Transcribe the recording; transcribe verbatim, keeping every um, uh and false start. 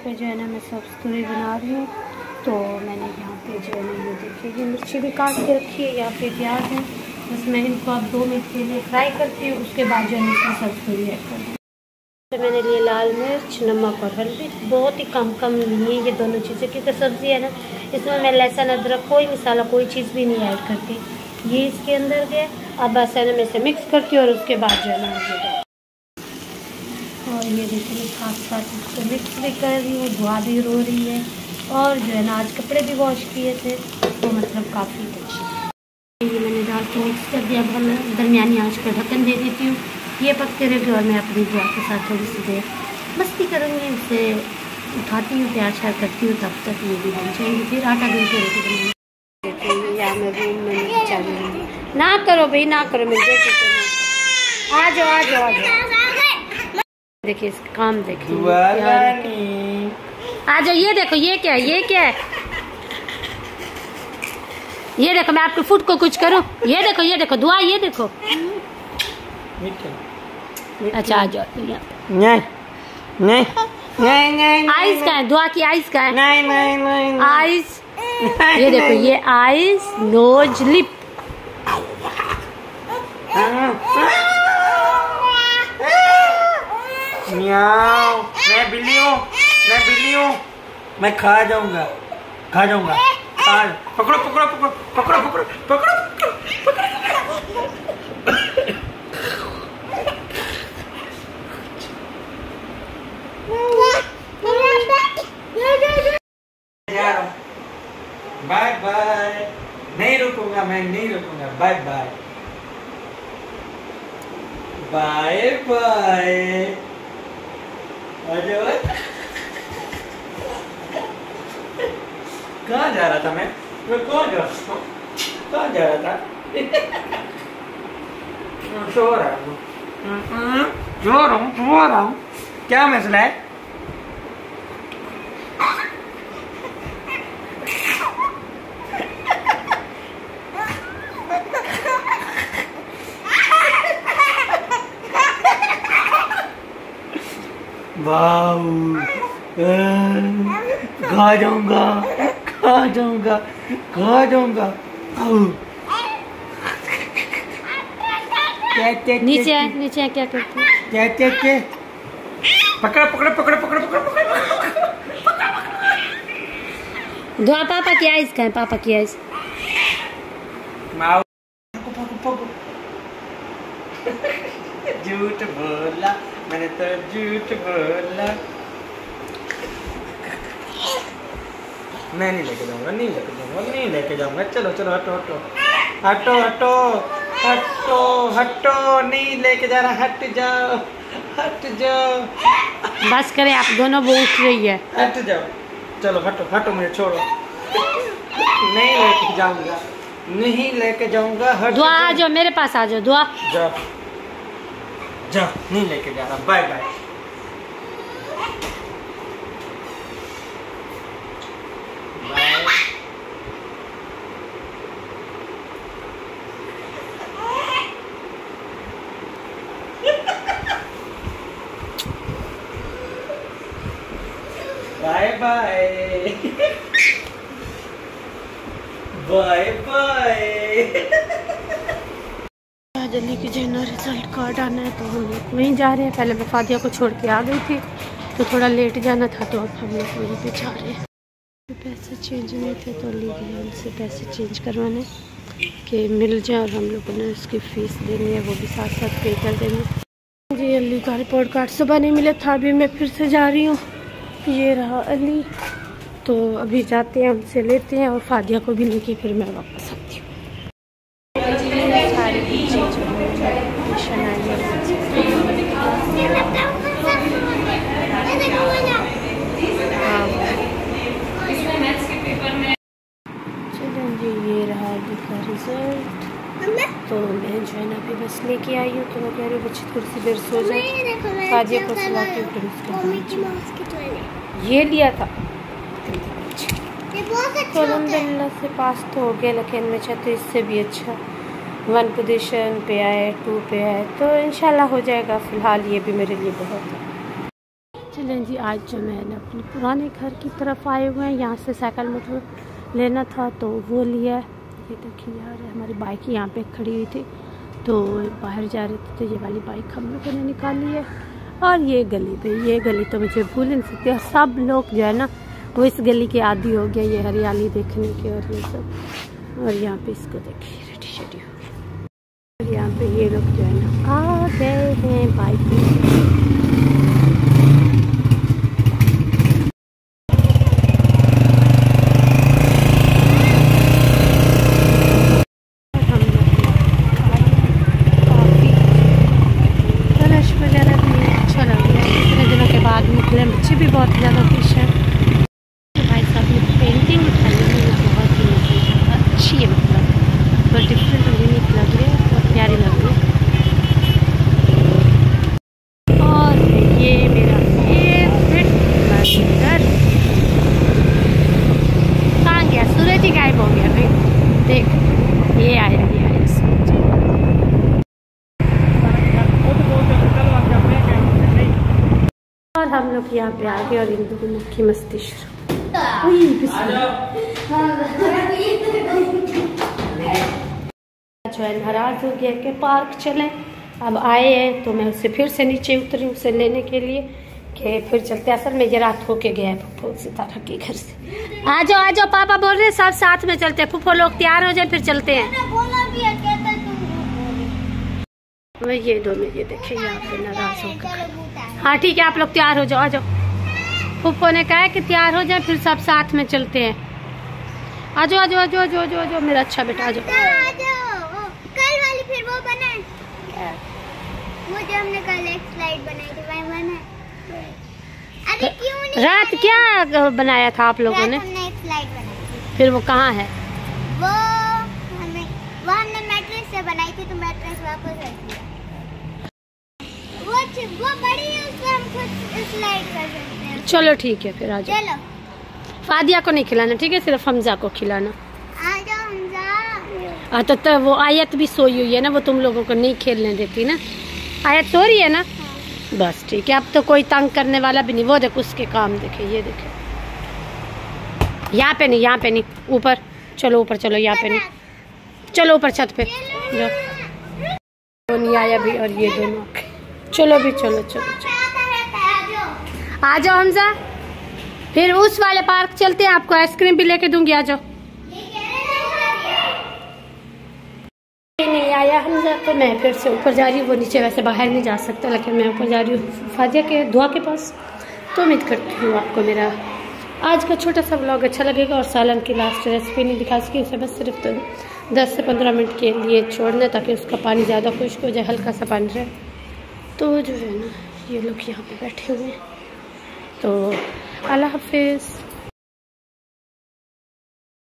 पे जो है ना मैं सब्ज़ तुरई बना रही हूँ। तो मैंने यहाँ पे जो है ना ये देखिए ये मिर्ची भी काट के रखी है, यहाँ पे प्याज है। बस मैं इनको अब दो मिनट के लिए फ्राई करती हूँ, उसके बाद जो है इसमें सब्ज़ तुरई ऐड कर दूँ। तो मैंने लिए लाल मिर्च, नमक और हल्दी, बहुत ही कम कम लिए ये दोनों चीज़ें, क्योंकि सब्ज़ी है ना इसमें मैं लहसुन अदरक कोई मसाला कोई चीज़ भी नहीं ऐड करती। ये इसके अंदर गया, अब बस है ना मैं इसे मिक्स करती हूँ और उसके बाद जो है ना ये और ये देखिए साथ साथ इसको मिक्स भी कर रही हूँ, धुआ भी रो रही है। और जो है ना आज कपड़े भी वॉश किए थे, तो मतलब काफ़ी अच्छी। ये मैंने डाल के मिक्स कर दिया। अब हम दरमियानी आंच पर ढक्कन दे देती हूँ, ये पकते रहेगी और मैं अपनी बुआ के साथ थोड़ी सी देर मस्ती करूँगी। इसे उठाती हूँ, प्यार श्यार करती हूँ, तब तक ये भी बन जाएंगी। फिर आटा गूंथ के रोटी बनाऊँगी। देखिए या मैं रूम में चली हूँ, ना करो भाई ना करो, मेरे बेटे आ जाओ आ जाओ आ जाओ। देखिए इसका काम देखिए, आ जाओ। ये देखो ये क्या है, ये क्या है, ये देखो मैं आपके फुट को कुछ करूं। ये देखो ये देखो दुआ, ये देखो। अच्छा आ जाओ। नहीं नहीं नहीं नहीं आइस का है, दुआ की आइस का है। नहीं नहीं नहीं आइस, ये देखो ये आइस नोज लिप। म्याऊ, मैं बिल्ली हूँ, मैं बिल्ली हूँ, मैं खा जाऊंगा, खा जाऊंगा। पकड़ो पकड़ो पकड़ो पकड़ो पकड़ो पकड़ो पकड़ो। बाय बाय, नहीं रुकूंगा, मैं नहीं रुकूंगा। Bye bye bye bye. कहाँ जा रहा था मैं? मैं कहाँ जा रहा था? कहाँ जा रहा था? सो रहा हूँ, सो रहा हूँ, सो रहा हूँ। क्या मसला है? वाह, खा जाऊंगा, खा जाऊंगा, खा जाऊंगा। नीचे है, नीचे है, क्या करते हैं? क्या क्या क्या? पकड़ पकड़ पकड़ पकड़ पकड़ पकड़। दुआ पापा की आइस का है, पापा की आइस। झूठ बोला मैंने तो, झूठ बोला। मैं नहीं लेके जाऊंगा, नहीं लेके जाऊंगा, नहीं लेके जाऊंगा। चलो चलो हटो हटो हटो हटो हटो हटो, नहीं लेके जा रहा, हट जाओ हट जाओ। बस करें आप दोनों, वो उठ रही है। हट जाओ, चलो हटो हटो, मुझे छोड़ो, नहीं लेके जाऊंगा, नहीं लेके जाऊंगा। हट दुआ आ जाओ मेरे पास, आ जाओ दुआ। जाओ जाओ, नहीं लेके जा रहा। Bye bye. Bye bye bye bye. जल्दी की जो ना रिजल्ट कार्ड आना है, तो हम लोग वहीं जा रहे हैं। पहले मैं फादिया को छोड़ के आ गई थी, तो थोड़ा लेट जाना था, तो अब हम लोग वहीं पे जा रहे हैं। पैसे चेंज नहीं थे तो ले गए उनसे पैसे चेंज करवाने कि मिल जाए, और हम लोगों ने उसकी फ़ीस देनी है, वो भी साथ साथ पे कर देंगे। जी अली का रिपोर्ट कार्ड सुबह नहीं मिला था, अभी मैं फिर से जा रही हूँ। ये रहा अली, तो अभी जाते हैं उनसे लेते हैं, और फादिया को भी लेके फिर मैं वापस आती हूँ। सारे बच्चे जो ट्यूशन आई है, चलो जी ये रहा अभी का रिजल्ट। तो मैं जो है ना अभी बस लेके आई हूँ, तो मैं कह रही हूँ बच्ची थोड़ी सी देर सो जाए, फादिया को सुलाती हूँ, फिर उसको ये लिया था। तो अल्हम्दुलिल्लाह से पास तो हो गया, लेकिन मैं चाहती इससे भी अच्छा वन पोजीशन पे आए, टू पे आए, तो इंशाल्लाह हो जाएगा। फ़िलहाल ये भी मेरे लिए बहुत है। चलो चलें जी, आज जो मैंने अपने पुराने घर की तरफ आए हुए हैं, यहाँ से साइकिल मोटर लेना था तो वो लिया। ये देखिए यार, हमारी बाइक यहाँ पे खड़ी हुई थी तो बाहर जा रहे थे, तो ये वाली बाइक हम लोगों ने निकाली है। और ये गली पे, ये गली तो मुझे भूल नहीं सकती। और सब लोग जो है ना वो इस गली के आदी हो गया, ये हरियाली देखने के और ये सब। और यहाँ पे इसको देखिए रेडी शेडी हो गया। और यहाँ पे ये लोग जो है ना आ गए हैं बाइक में। बच्चे भी बहुत ज़्यादा खुश हैं। भाई साहब ने पेंटिंग उठाई है, बहुत ही अच्छी है, मतलब बहुत डिफरेंट यूनिक लग रही है, बहुत प्यारी लग रही है। और ये मेरा फेवरेट मंजर, कहाँ गया सूरज ही, गायब हो गया भाई। देख ये आया, ये आया सूरज। और हम लोग यहाँ पे आ गए और इन दोनों की मस्ती शुरू। जो है नाराज हो गया कि पार्क चलें। अब आए हैं तो मैं उससे फिर से नीचे उतरी उसे लेने के लिए कि फिर चलते। असल में ये रात होके गया है फुफ्फो सितारा के घर से। आ जाओ आ जाओ, पापा बोल रहे हैं सब साथ में चलते हैं। फुफ्फो लोग तैयार हो जाए फिर चलते हैं। वही ये दोनों, ये देखिए यहाँ पे नाराज होकर। हाँ ठीक है, आप लोग तैयार हो जाओ, आ जाओ। फुफ्फो ने कहा है कि तैयार हो जाए फिर सब साथ में चलते हैं। आ जाओ आ जाओ आ जाओ जो जो जो मेरा अच्छा बेटा, आ जाओ। कल वाली फिर वो बनाए, वो जो हमने कल एक स्लाइड बनाई थी वही बनाए। अरे क्यों नहीं? रात क्या बनाया था आप लोगों ने? हमने एक स्लाइड बनाई थी। फिर वो कहाँ है? वो हमने वो हमने मैट्रेस से बनाई थी तो मैट्रेस वापस रख दिया। वो वो बड़ी है, उसको हम खुद स्लाइड कर सकते हैं। चलो ठीक है फिर आ जाओ। चलो। फादिया को नहीं खिलाना, ठीक है, सिर्फ हमजा को खिलाना। आ जाओ हमजा। आ, तो, तो वो आयत भी सोई हुई है ना, वो तुम लोगों को नहीं खेलने देती ना। आयत सो रही है ना? हाँ। बस ठीक है, अब तो कोई तंग करने वाला भी नहीं। वो देखो उसके काम देखे, ये देखे। यहाँ पे नहीं, यहाँ पे नहीं, ऊपर चलो, ऊपर चलो, यहाँ पे नहीं, चलो ऊपर छत पे जाओ। वो नहीं आया भी और ये दोनों, चलो भी चलो चलो चलो आ जाओ हमजा। फिर उस वाले पार्क चलते हैं, आपको आइसक्रीम भी लेके दूंगी, आ जाओ। नहीं आया हमजा तो मैं फिर से ऊपर जा रही हूँ। वो नीचे वैसे बाहर नहीं जा सकता, लेकिन मैं ऊपर जा रही हूँ फादिया के दुआ के पास। तो उम्मीद करती हूँ आपको मेरा आज का छोटा सा व्लॉग अच्छा लगेगा। और सालन की लास्ट रेसिपी नहीं दिखा सकी, उसे बस सिर्फ तो दस से पंद्रह मिनट के लिए छोड़ना ताकि उसका पानी ज़्यादा खुश्क हो जाए, हल्का सा पानी रहे। तो जो है ना ये लोग यहाँ पे बैठे हुए हैं। तो अल्लाह हाफिज़।